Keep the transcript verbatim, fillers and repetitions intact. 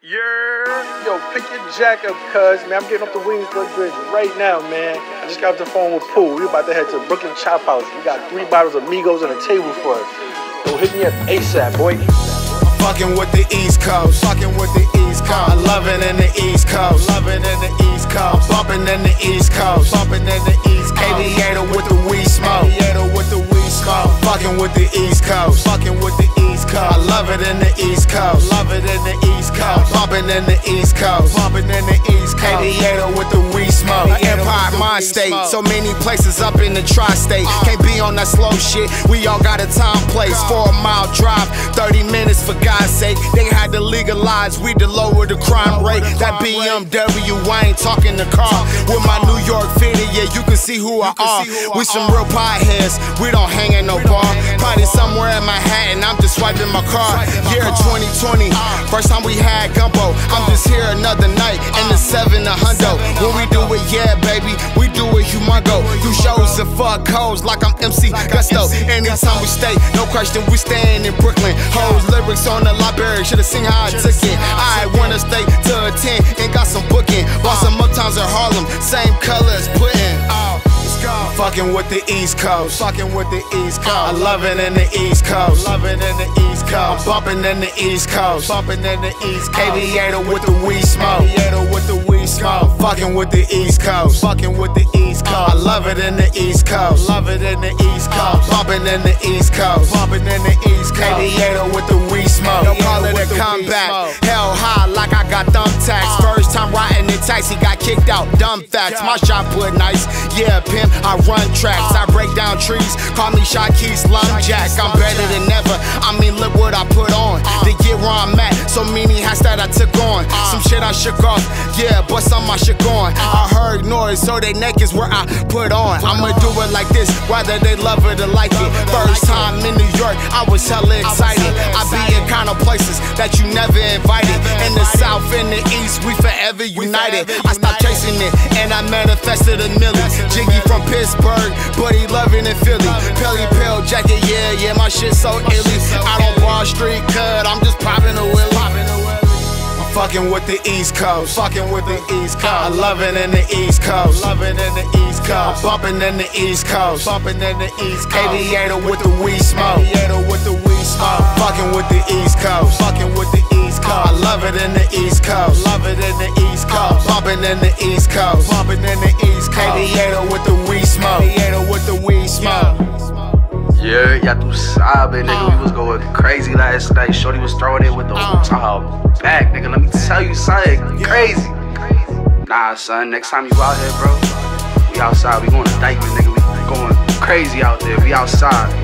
Yeah. Yo, pick your jack up, cuz, man. I'm getting up the Williamsburg Bridge right now, man. I just got off the phone with Pooh. We about to head to Brooklyn Chop House. We got three bottles of Migos on the table for us. Yo, hit me up ASAP, boy. Fucking with the East Coast, fucking with the East Coast. I love it in the East Coast, love it in the East Coast. Bumping in the East Coast, bumping in the East Coast. Aviator with the weed smoke, Aviator with the weed smoke. Fucking with the East Coast, fucking with the East Coast. I love it in the East Coast, love it in the East Coast. Bumping in the East Coast, bumping in the East Coast. Aviator with the weed smoke. Empire mind state, so many places up in the tri-state. Can't be on that slow shit. We all got a time place. Four mile drive, thirty minutes for God's sake. They had to legalize weed to lower the crime rate. That B M W, I ain't talking the car. With my New York fitted, yeah, you can see who I are. We some real pieheads, we don't hang in no bar. Probably somewhere in Manhattan, I'm just swiping my car. Year twenty twenty, first time we had gumbo. I'm just here another night in the seven a hundo. When we do it, yeah, baby, we do it humongo. Do shows and fuck hoes like I'm M C Gusto. Anytime we stay, no question, we staying in Brooklyn. Hoes lyrics on the library, should've seen how I took it. I wanna stay to a ten and got some booking. Bought some uptowns in Harlem, same color as pudding. Oh, let's go. Fucking with the East Coast, fucking with the East Coast. I love it in the East Coast, love it in the East Coast. Bumping in the East Coast, bumping in the East Coast. Aviator with the weed smoke, Aviator with the weed smoke. Fucking with the East Coast, fucking with the East Coast. I love it in the East Coast, love it in the East Coast. Bumping in the East Coast, bumping in the East Coast. Aviator with the weed smoke. Don't call it a comeback. Hell high like I got thumbtacks. First time riding in taxi, got kicked out. Dumb facts. My shot put nice. Yeah, pimp. I run tracks. I break down trees. Call me Shotkey Slumjack. I'm better than ever. I mean, look what I put on to get where I'm at. So many hats that I took on. Some shit I shook off. Yeah, but some I shook on. I heard noise, so they neck is where I put on. I'ma do it like this, whether they love it or like it. First time in New York, I was hella excited. I be in kind of places that you never invited. In the South, in the East, we forever united. I stopped chasing it, and I manifested a milli. Jiggy from Pittsburgh, but he loving in Philly. Pelly Pill jacket, yeah, yeah, my shit so illy. I don't bar street cut, I'm just popping a willy. Fucking with the East Coast, fucking with the East Coast. I love it in the East Coast, love it in the East Coast. Bumping in the East Coast, bumping in the East Coast. Aviator with the weed smoke, Aviator with the weed smoke. Fucking with the East Coast, fucking with the East Coast. I love it in the East Coast, love it in the East Coast. Bumping in the East Coast, bumping in the East Coast. Aviator with the weed smoke, Aviator with the weed smoke. Yeah, y'all do sabe, nigga. We was going crazy last night. Shorty was throwing it with the uh, back, nigga. Let me tell you something crazy. Nah, son, next time you out here, bro, we outside. We going to Dykeman, nigga. We going crazy out there. We outside.